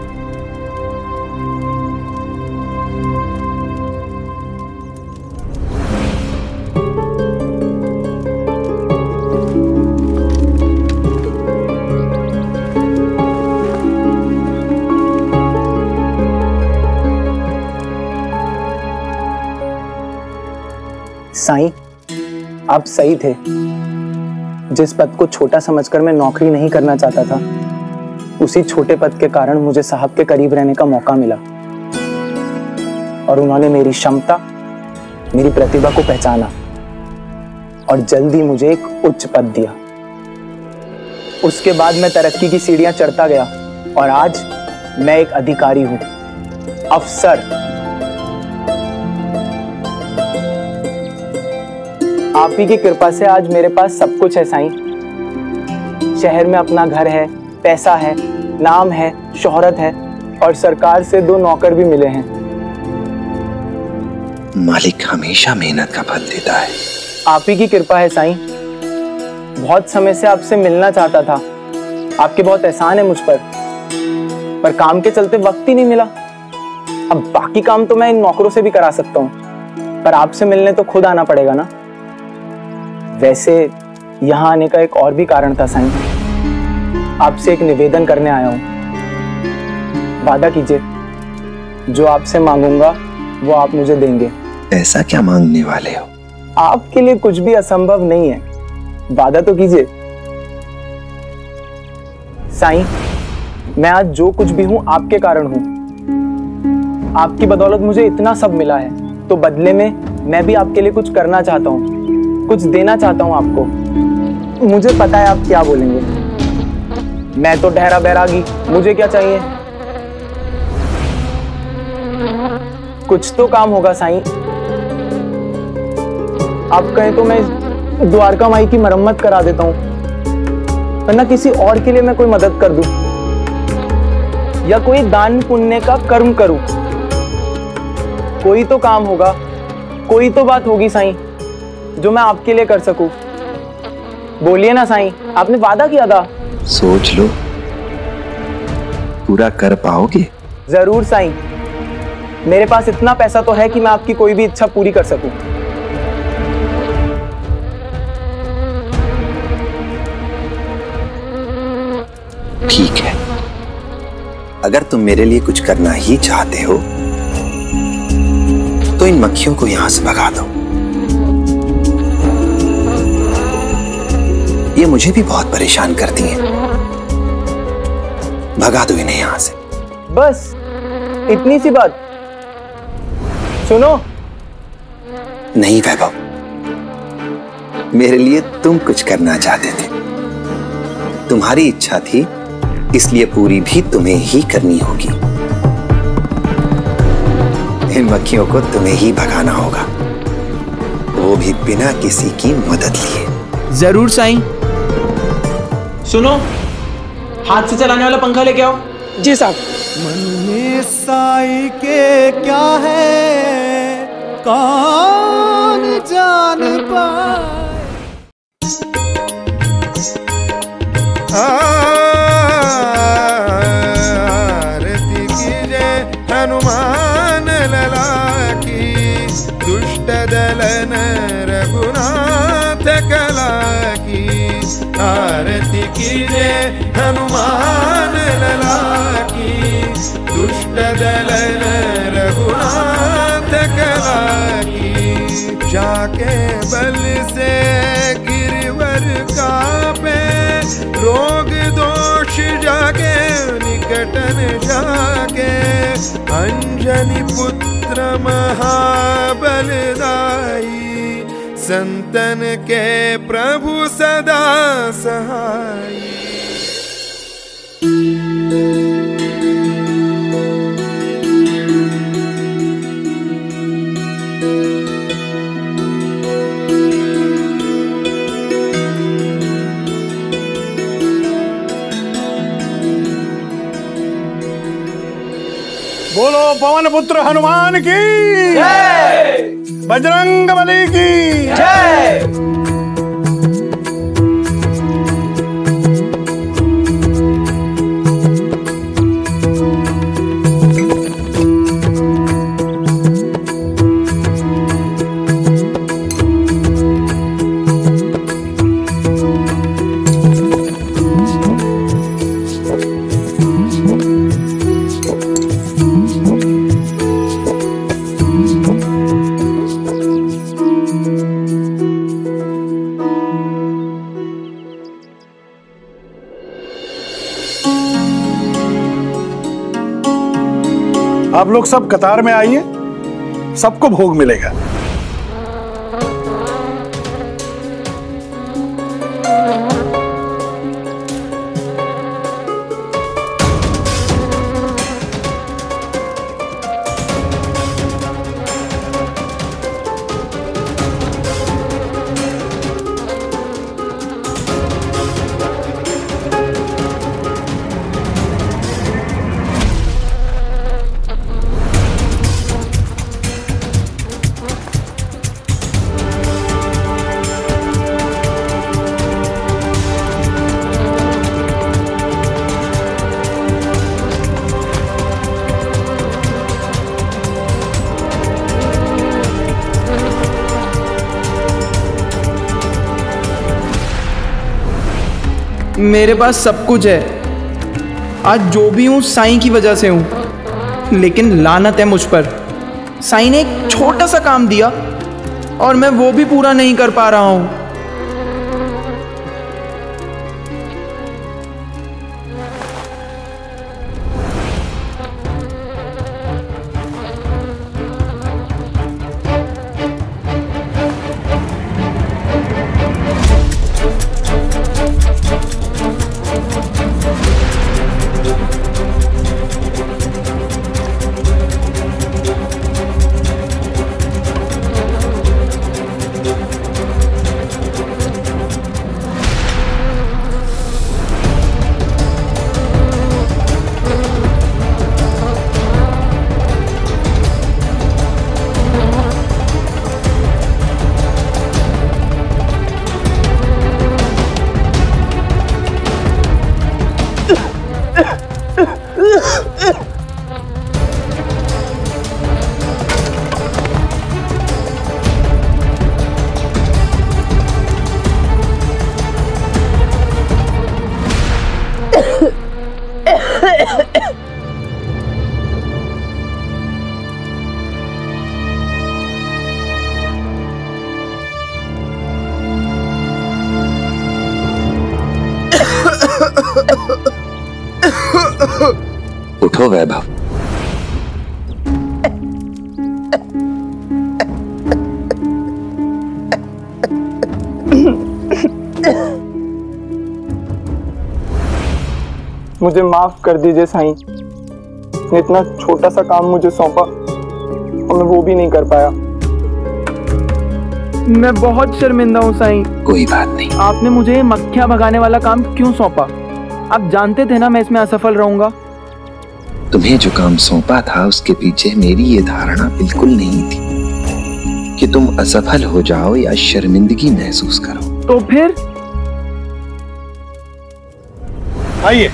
S8: साईं, आप सही थे। जिस पद को छोटा समझकर मैं नौकरी नहीं करना चाहता था, उसी छोटे पद के कारण मुझे साहब के करीब रहने का मौका मिला और उन्होंने मेरी क्षमता, मेरी प्रतिभा को पहचाना और जल्दी मुझे एक उच्च पद दिया। उसके बाद मैं तरक्की की सीढ़ियां चढ़ता गया और आज मैं एक अधिकारी हूं, अफसर। आप ही की कृपा से आज मेरे पास सब कुछ है साईं। शहर में अपना घर है, पैसा है, नाम है, शोहरत है और सरकार से 2 नौकर भी मिले हैं।
S13: मालिक हमेशा मेहनत का फल देता है।
S8: आप ही की कृपा है साईं। बहुत समय से आपसे मिलना चाहता था। आपके बहुत एहसान है मुझ पर काम के चलते वक्त ही नहीं मिला। अब बाकी काम तो मैं इन नौकरों से भी करा सकता हूँ, पर आपसे मिलने तो खुद आना पड़ेगा ना। वैसे यहाँ आने का एक और भी कारण था साईं। आपसे एक निवेदन करने आया हूँ। वादा कीजिए, जो आपसे मांगूंगा वो आप मुझे देंगे।
S13: ऐसा क्या मांगने वाले हो?
S8: आपके लिए कुछ भी असंभव नहीं है, वादा तो कीजिए। साईं, मैं आज जो कुछ भी हूं आपके कारण हूं। आपकी बदौलत मुझे इतना सब मिला है, तो बदले में मैं भी आपके लिए कुछ करना चाहता हूं, कुछ देना चाहता हूं आपको। मुझे पता है आप क्या बोलेंगे, मैं तो ठहरा बैरागी, मुझे क्या चाहिए। कुछ तो काम होगा साईं। आप कहें तो मैं द्वारका माई की मरम्मत करा देता हूं, वरना किसी और के लिए मैं कोई मदद कर दूं, या कोई दान पुण्य का कर्म करूं। कोई तो काम होगा, कोई तो बात होगी साईं, जो मैं आपके लिए कर सकूं। बोलिए ना साईं, आपने वादा किया था।
S13: सोच लो, पूरा कर पाओगे?
S8: जरूर साईं, मेरे पास इतना पैसा तो है कि मैं आपकी कोई भी इच्छा पूरी कर सकूं।
S13: ठीक है, अगर तुम मेरे लिए कुछ करना ही चाहते हो तो इन मक्खियों को यहां से भगा दो। ये मुझे भी बहुत परेशान करती हैं। भगा दो इन्हें यहां से।
S8: बस इतनी सी बात। सुनो।
S13: नहीं वैभव, मेरे लिए तुम कुछ करना चाहते थे, तुम्हारी इच्छा थी, इसलिए पूरी भी तुम्हें ही करनी होगी। इन मक्खियों को तुम्हें ही भगाना होगा, वो भी बिना किसी की मदद लिए।
S17: जरूर साईं। सुनो, हाथ से चलाने वाला पंखा लेके आओ।
S3: जी साहब।
S20: मन में साई के क्या है कौन जान पाए। आरती कीजे हनुमान लला की, दुष्ट दलन रघुनाथ कला की। आरती कीजे हनुमान लला की, दुष्ट दलन रघुनाथ कला की। जाके बल से गिरवर कापे, रोग दोष जाके निकटन जाके। अंजनी पुत्र महाबलदाई, संतन के प्रभु सदा सहाई।
S5: बोलो पवन पुत्र हनुमान की जय, बजरंग बली की जय। आप लोग सब कतार में आइए, सबको भोग मिलेगा।
S8: मेरे पास सब कुछ है। आज जो भी हूँ साईं की वजह से हूँ, लेकिन लानत है मुझ पर। साईं ने एक छोटा सा काम दिया और मैं वो भी पूरा नहीं कर पा रहा हूँ।
S13: उठो वैभव।
S8: मुझे माफ कर दीजिए साईं, ने इतना छोटा सा काम मुझे सौंपा और मैं वो भी नहीं कर पाया। मैं बहुत शर्मिंदा हूँ साईं।
S13: कोई बात नहीं।
S8: आपने मुझे ये मक्खियाँ भगाने वाला काम क्यों सौंपा? आप जानते थे ना मैं इसमें असफल रहूंगा।
S13: तुम्हें जो काम सौंपा था उसके पीछे मेरी ये धारणा बिल्कुल नहीं थी कि तुम असफल हो जाओ या शर्मिंदगी महसूस करो।
S8: तो फिर
S5: आइए।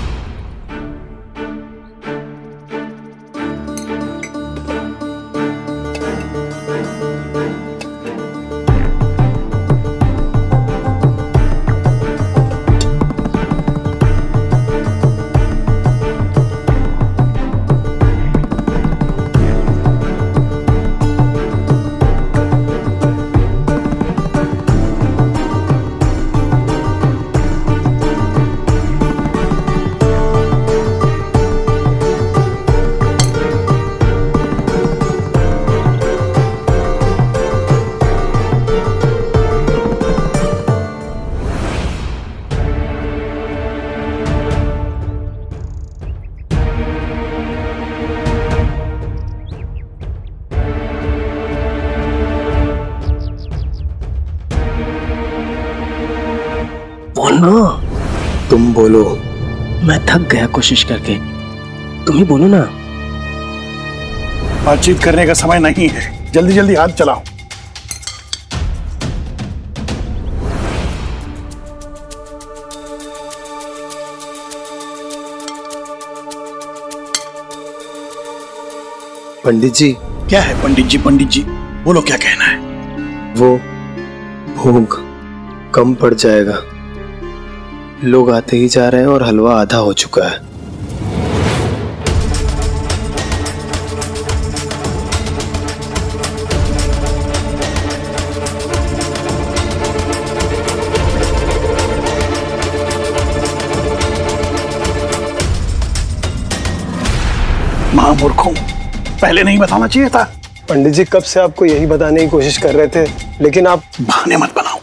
S15: तुम बोलो। मैं थक गया कोशिश करके, तुम ही बोलो ना।
S5: बातचीत करने का समय नहीं है, जल्दी जल्दी हाथ चलाओ।
S15: पंडित जी।
S5: क्या है पंडित जी? पंडित जी बोलो, क्या कहना है?
S15: वो भोग कम पड़ जाएगा। लोग आते ही जा रहे हैं और हलवा आधा हो चुका है।
S5: महामूर्खों, पहले नहीं बताना चाहिए था।
S15: पंडित जी कब से आपको यही बताने की कोशिश कर रहे थे, लेकिन आप
S5: बहाने मत बनाओ।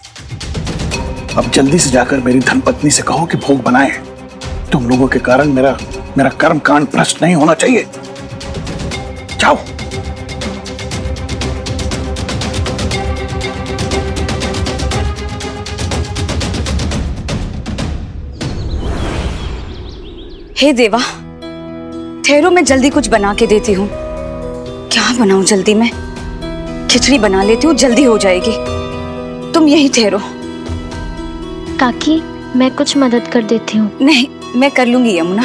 S5: अब जल्दी से जाकर मेरी धर्मपत्नी से कहो कि भोग बनाए। तुम लोगों के कारण मेरा कर्म कांड भ्रष्ट नहीं होना चाहिए। जाओ।
S21: हे देवा, ठहरो, मैं जल्दी कुछ बना के देती हूँ। क्या बनाऊं जल्दी में? खिचड़ी बना लेती हूँ, जल्दी हो जाएगी। तुम यहीं ठहरो।
S18: काकी, मैं कुछ मदद कर देती हूँ।
S21: नहीं, मैं कर लूंगी यमुना।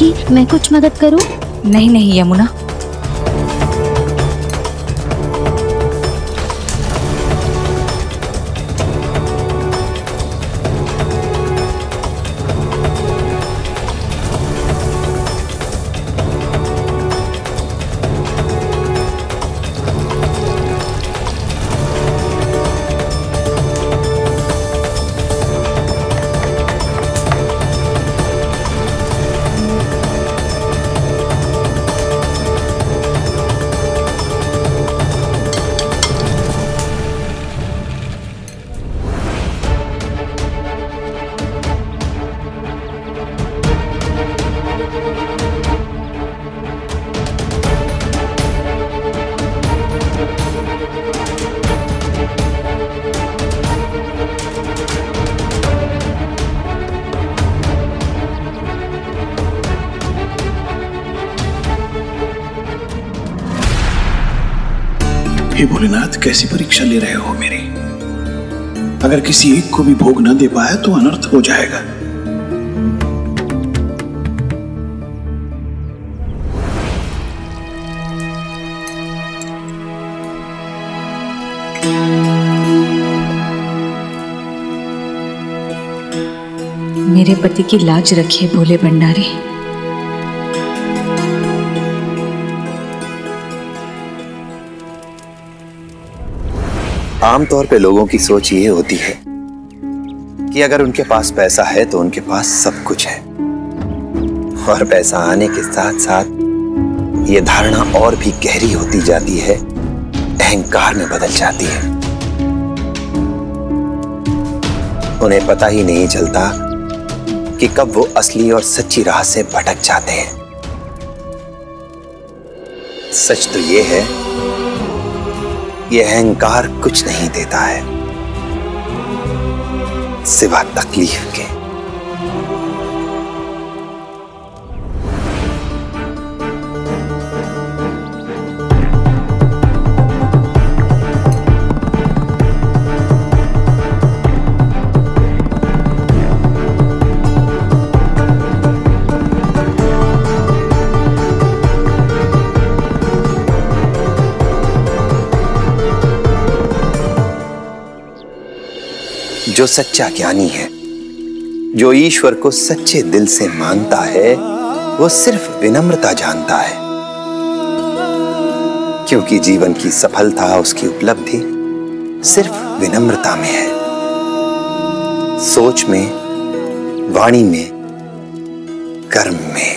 S18: काकी, मैं कुछ मदद करूं?
S21: नहीं नहीं यमुना,
S5: हे भोलेनाथ, कैसी परीक्षा ले रहे हो मेरी? अगर किसी एक को भी भोग न दे पाया तो अनर्थ हो जाएगा।
S21: मेरे पति की लाज रखिए भोले भंडारी।
S13: आमतौर पे लोगों की सोच ये होती है कि अगर उनके पास पैसा है तो उनके पास सब कुछ है, और पैसा आने के साथ साथ ये धारणा और भी गहरी होती जाती है, अहंकार में बदल जाती है। उन्हें पता ही नहीं चलता कि कब वो असली और सच्ची राह से भटक जाते हैं। सच तो ये है, ये अहंकार कुछ नहीं देता है सिवा तकलीफ के। जो सच्चा ज्ञानी है, जो ईश्वर को सच्चे दिल से मानता है, वो सिर्फ विनम्रता जानता है, क्योंकि जीवन की सफलता, उसकी उपलब्धि सिर्फ विनम्रता में है। सोच में, वाणी में, कर्म में।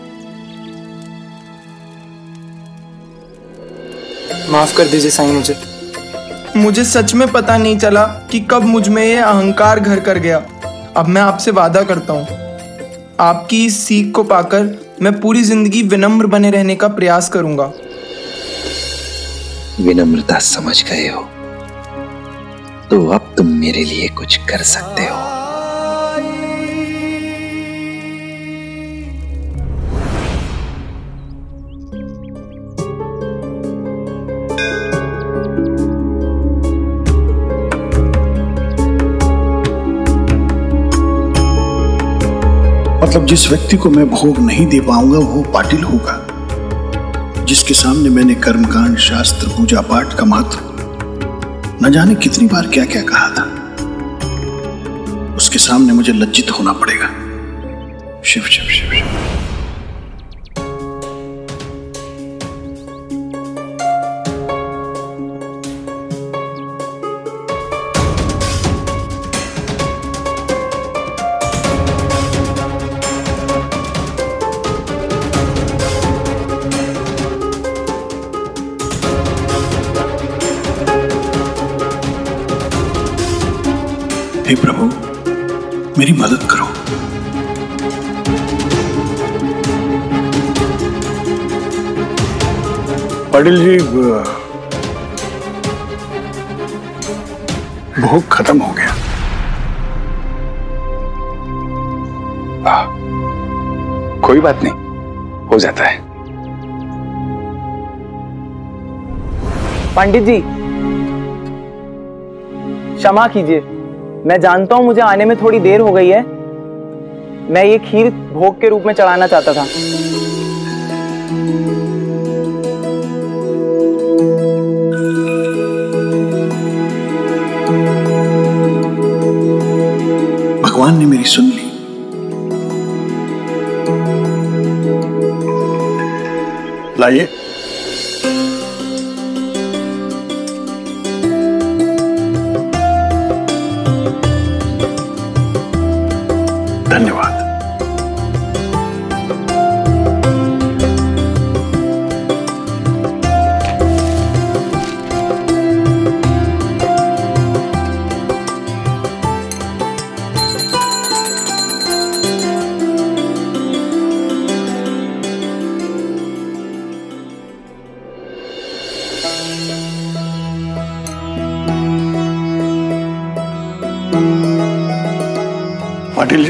S8: माफ कर दीजिए साईं, मुझे सच में पता नहीं चला कि कब मुझ में ये अहंकार घर कर गया। अब मैं आपसे वादा करता हूँ, आपकी इस सीख को पाकर मैं पूरी जिंदगी विनम्र बने रहने का प्रयास करूंगा।
S13: विनम्रता समझ गए हो तो अब तुम मेरे लिए कुछ कर सकते हो।
S5: मतलब जिस व्यक्ति को मैं भोग नहीं दे पाऊंगा वो पाटिल होगा, जिसके सामने मैंने कर्मकांड, शास्त्र, पूजा पाठ का महत्व न जाने कितनी बार क्या क्या कहा था, उसके सामने मुझे लज्जित होना पड़ेगा। शिव शिव शिव शिव। हे प्रभु, मेरी मदद करो। पाटिल जी, भोग खत्म हो गया।
S4: कोई बात नहीं, हो जाता है।
S8: पंडित जी क्षमा कीजिए, मैं जानता हूं मुझे आने में थोड़ी देर हो गई है, मैं ये खीर भोग के रूप में चढ़ाना चाहता था।
S5: भगवान ने मेरी सुन ली। लाइए। धन्यवाद। पाटिल जी,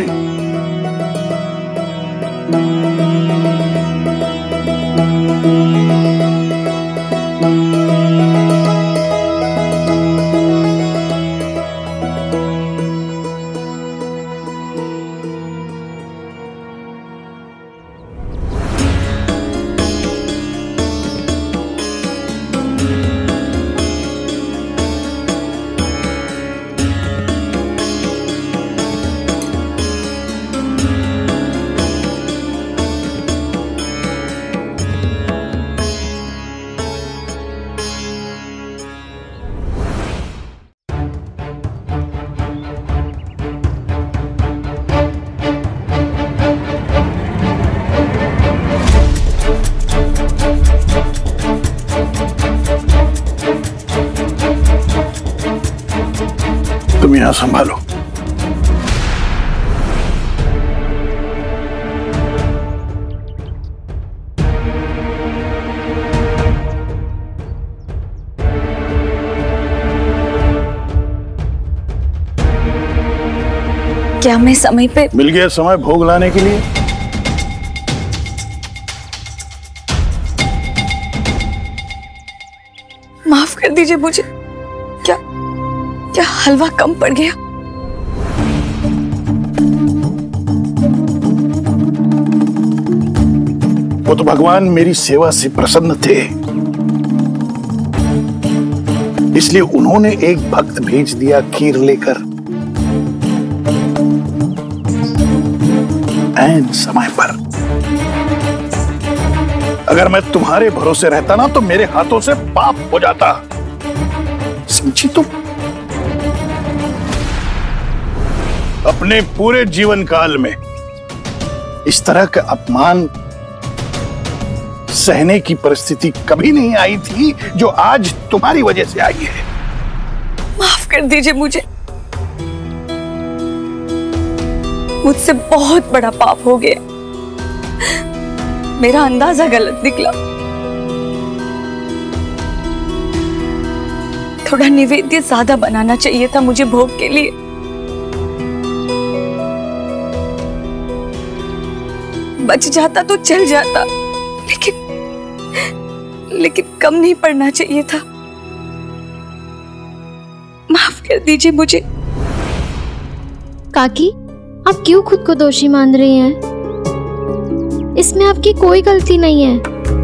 S5: तुम यहां संभालो।
S21: क्या मैं समय पे?
S5: मिल गया समय भोग लाने के लिए।
S21: माफ कर दीजिए मुझे। क्या हलवा कम पड़ गया?
S5: वो तो भगवान मेरी सेवा से प्रसन्न थे, इसलिए उन्होंने एक भक्त भेज दिया खीर लेकर ऐन समय पर। अगर मैं तुम्हारे भरोसे रहता ना तो मेरे हाथों से पाप हो जाता। समझी तुम? अपने पूरे जीवन काल में इस तरह का अपमान सहने की परिस्थिति कभी नहीं आई थी जो आज तुम्हारी वजह से आई है।
S21: माफ कर दीजिए मुझे। मुझसे बहुत बड़ा पाप हो गया। मेरा अंदाजा गलत निकला। थोड़ा निवेद्य ज्यादा बनाना चाहिए था मुझे भोग के लिए। बच जाता तो चल जाता, लेकिन कम नहीं पड़ना चाहिए था। माफ कर दीजिए मुझे।
S18: काकी, आप क्यों खुद को दोषी मान रही हैं? इसमें आपकी कोई गलती नहीं है।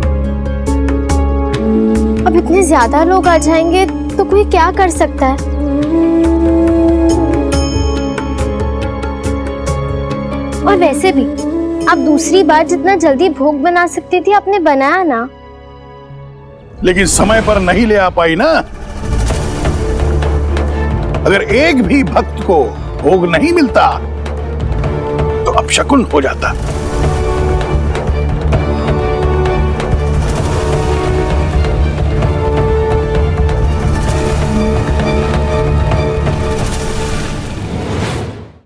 S18: अब इतने ज्यादा लोग आ जाएंगे तो कोई क्या कर सकता है? और वैसे भी आप दूसरी बार जितना जल्दी भोग बना सकती थी आपने बनाया ना।
S5: लेकिन समय पर नहीं ले आ पाई ना। अगर एक भी भक्त को भोग नहीं मिलता तो अपशकुन हो जाता।